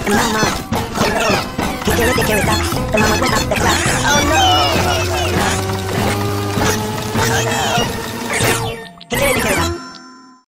Mama, oh no, he can rip it, carry stop. The mama went up the clock. Oh no.